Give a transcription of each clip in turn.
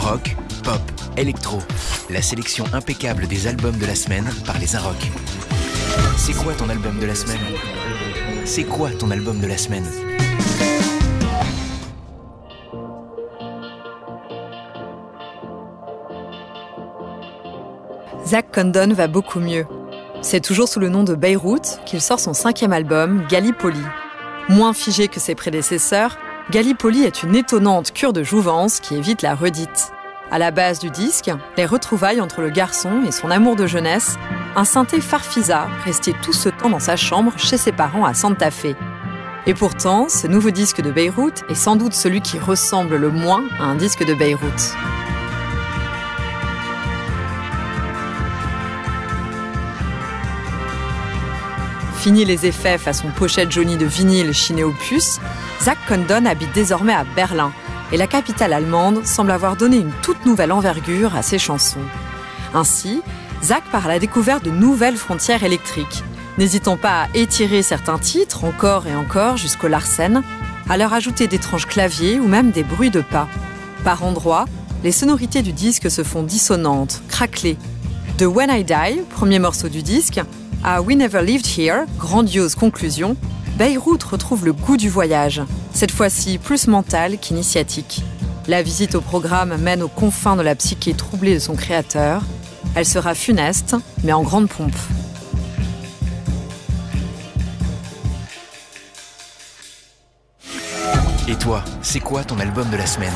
Rock, pop, électro. La sélection impeccable des albums de la semaine par les Inrock. C'est quoi ton album de la semaine? C'est quoi ton album de la semaine? Zach Condon va beaucoup mieux. C'est toujours sous le nom de Beyrouth qu'il sort son 5e album, Gallipoli. Moins figé que ses prédécesseurs, Gallipoli est une étonnante cure de jouvence qui évite la redite. À la base du disque, les retrouvailles entre le garçon et son amour de jeunesse, un synthé Farfisa resté tout ce temps dans sa chambre chez ses parents à Santa Fe. Et pourtant, ce nouveau disque de Beyrouth est sans doute celui qui ressemble le moins à un disque de Beyrouth. Fini les effets façon pochette jaunie de vinyle chinée aux puces, Zach Condon habite désormais à Berlin et la capitale allemande semble avoir donné une toute nouvelle envergure à ses chansons. Ainsi, Zach part à la découverte de nouvelles frontières électriques, n'hésitant pas à étirer certains titres encore et encore jusqu'au Larsen, à leur ajouter d'étranges claviers ou même des bruits de pas. Par endroits, les sonorités du disque se font dissonantes, craquelées. De When I Die, premier morceau du disque, à We Never Lived Here, grandiose conclusion, Beyrouth retrouve le goût du voyage, cette fois-ci plus mental qu'initiatique. La visite au programme mène aux confins de la psyché troublée de son créateur. Elle sera funeste, mais en grande pompe. Et toi, c'est quoi ton album de la semaine?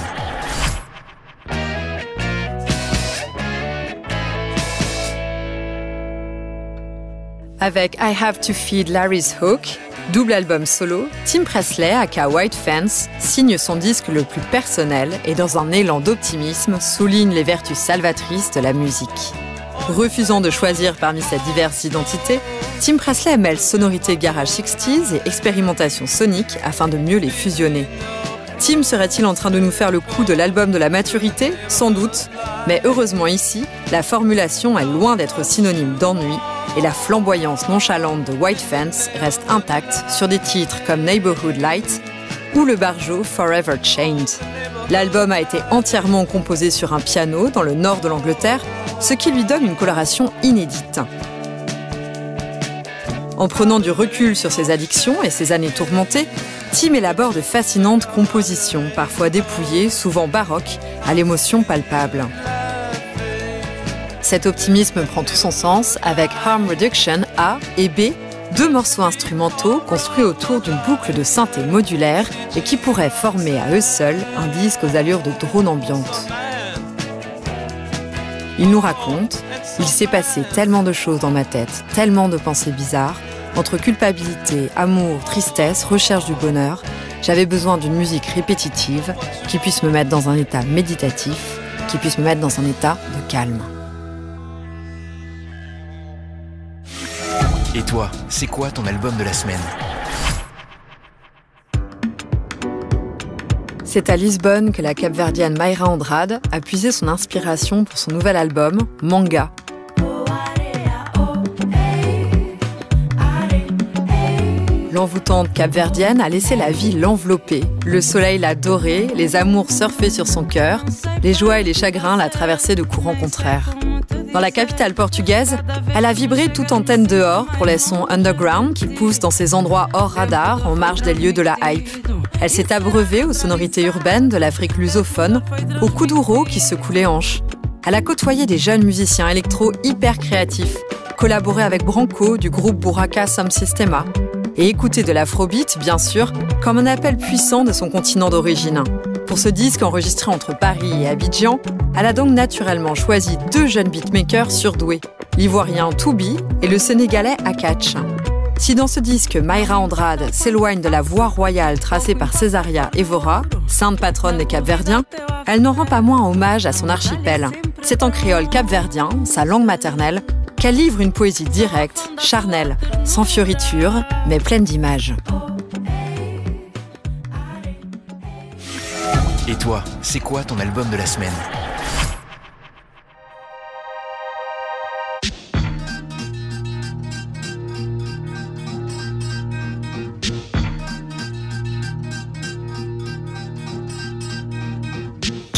Avec I Have to Feed Larry's Hook, double album solo, Tim Presley, aka White Fence, signe son disque le plus personnel et dans un élan d'optimisme souligne les vertus salvatrices de la musique. Refusant de choisir parmi ses diverses identités, Tim Presley mêle sonorité garage 60s et expérimentation sonique afin de mieux les fusionner. Tim serait-il en train de nous faire le coup de l'album de la maturité? Sans doute, mais heureusement ici, la formulation est loin d'être synonyme d'ennui et la flamboyance nonchalante de White Fence reste intacte sur des titres comme Neighborhood Light ou le barjo Forever Chained. L'album a été entièrement composé sur un piano dans le nord de l'Angleterre, ce qui lui donne une coloration inédite. En prenant du recul sur ses addictions et ses années tourmentées, Tim élabore de fascinantes compositions, parfois dépouillées, souvent baroques, à l'émotion palpable. Cet optimisme prend tout son sens avec Harm Reduction A et B, deux morceaux instrumentaux construits autour d'une boucle de synthé modulaire et qui pourraient former à eux seuls un disque aux allures de drone ambiante. Il nous raconte « Il s'est passé tellement de choses dans ma tête, tellement de pensées bizarres, entre culpabilité, amour, tristesse, recherche du bonheur, j'avais besoin d'une musique répétitive qui puisse me mettre dans un état méditatif, qui puisse me mettre dans un état de calme. » Et toi, c'est quoi ton album de la semaine? C'est à Lisbonne que la capverdienne Mayra Andrade a puisé son inspiration pour son nouvel album, Manga. L'envoûtante capverdienne a laissé la vie l'envelopper. Le soleil l'a dorée, les amours surfaient sur son cœur, les joies et les chagrins la traversaient de courants contraires. Dans la capitale portugaise, elle a vibré toute antenne dehors pour les sons underground qui poussent dans ces endroits hors radar en marge des lieux de la hype. Elle s'est abreuvée aux sonorités urbaines de l'Afrique lusophone, aux kuduro qui secouent les hanches. Elle a côtoyé des jeunes musiciens électro hyper créatifs, collaboré avec Branco du groupe Buraka Sound Systema et écouté de l'afrobeat, bien sûr, comme un appel puissant de son continent d'origine. Pour ce disque enregistré entre Paris et Abidjan, elle a donc naturellement choisi deux jeunes beatmakers surdoués, l'ivoirien Toubi et le sénégalais Akatch. Si dans ce disque, Mayra Andrade s'éloigne de la voie royale tracée par Césaria Évora, sainte patronne des Capverdiens, elle n'en rend pas moins hommage à son archipel. C'est en créole capverdien, sa langue maternelle, qu'elle livre une poésie directe, charnelle, sans fioriture, mais pleine d'images. Et toi, c'est quoi ton album de la semaine?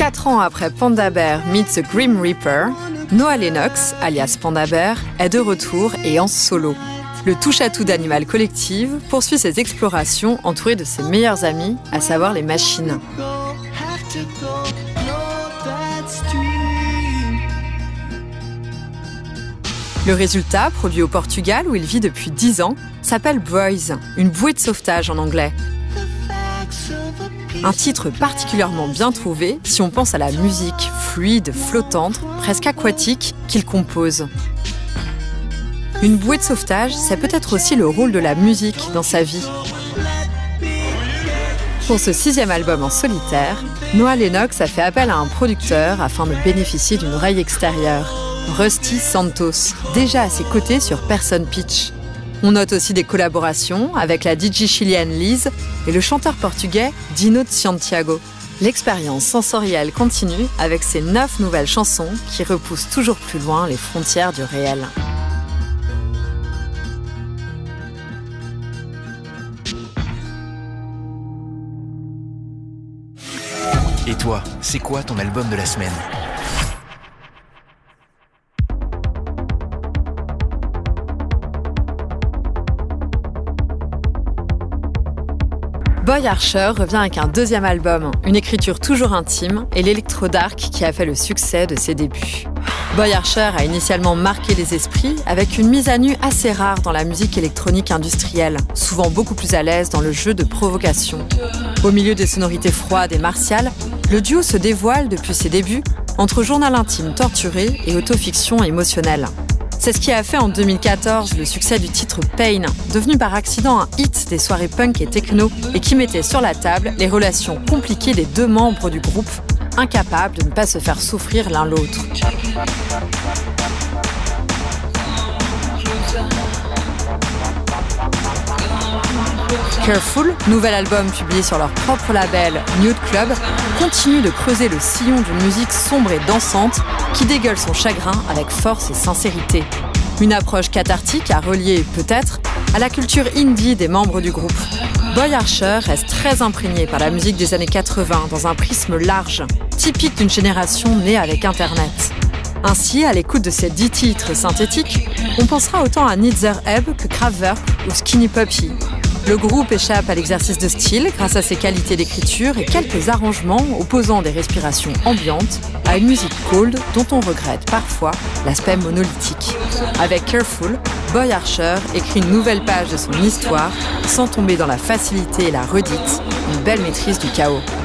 4 ans après Panda Bear meets the Grim Reaper, Noah Lennox, alias Panda Bear, est de retour et en solo. Le touche-à-tout d'Animal Collective poursuit ses explorations entouré de ses meilleurs amis, à savoir les machines. Le résultat, produit au Portugal où il vit depuis 10 ans, s'appelle Boys, une bouée de sauvetage en anglais. Un titre particulièrement bien trouvé si on pense à la musique fluide, flottante, presque aquatique qu'il compose. Une bouée de sauvetage, c'est peut-être aussi le rôle de la musique dans sa vie. Pour ce 6e album en solitaire, Noah Lennox a fait appel à un producteur afin de bénéficier d'une oreille extérieure, Rusty Santos, déjà à ses côtés sur Person Pitch. On note aussi des collaborations avec la DJ chilienne Liz et le chanteur portugais Dino de Santiago. L'expérience sensorielle continue avec ces 9 nouvelles chansons qui repoussent toujours plus loin les frontières du réel. Et toi, c'est quoi ton album de la semaine ? Boy Archer revient avec un 2e album, une écriture toujours intime et l'électro-dark qui a fait le succès de ses débuts. Boy Archer a initialement marqué les esprits avec une mise à nu assez rare dans la musique électronique industrielle, souvent beaucoup plus à l'aise dans le jeu de provocation. Au milieu des sonorités froides et martiales, le duo se dévoile depuis ses débuts entre journal intime torturé et autofiction émotionnelle. C'est ce qui a fait en 2014 le succès du titre Pain, devenu par accident un hit des soirées punk et techno et qui mettait sur la table les relations compliquées des 2 membres du groupe, incapables de ne pas se faire souffrir l'un l'autre. Careful, nouvel album publié sur leur propre label Nude Club, continue de creuser le sillon d'une musique sombre et dansante qui dégueule son chagrin avec force et sincérité. Une approche cathartique à relier peut-être à la culture indie des membres du groupe. Boy Archer reste très imprégné par la musique des années 80 dans un prisme large, typique d'une génération née avec Internet. Ainsi, à l'écoute de ces 10 titres synthétiques, on pensera autant à Nitzer Ebb que Kraftwerk ou Skinny Puppy. Le groupe échappe à l'exercice de style grâce à ses qualités d'écriture et quelques arrangements opposant des respirations ambiantes à une musique cold dont on regrette parfois l'aspect monolithique. Avec Careful, Boy Archer écrit une nouvelle page de son histoire sans tomber dans la facilité et la redite, une belle maîtrise du chaos.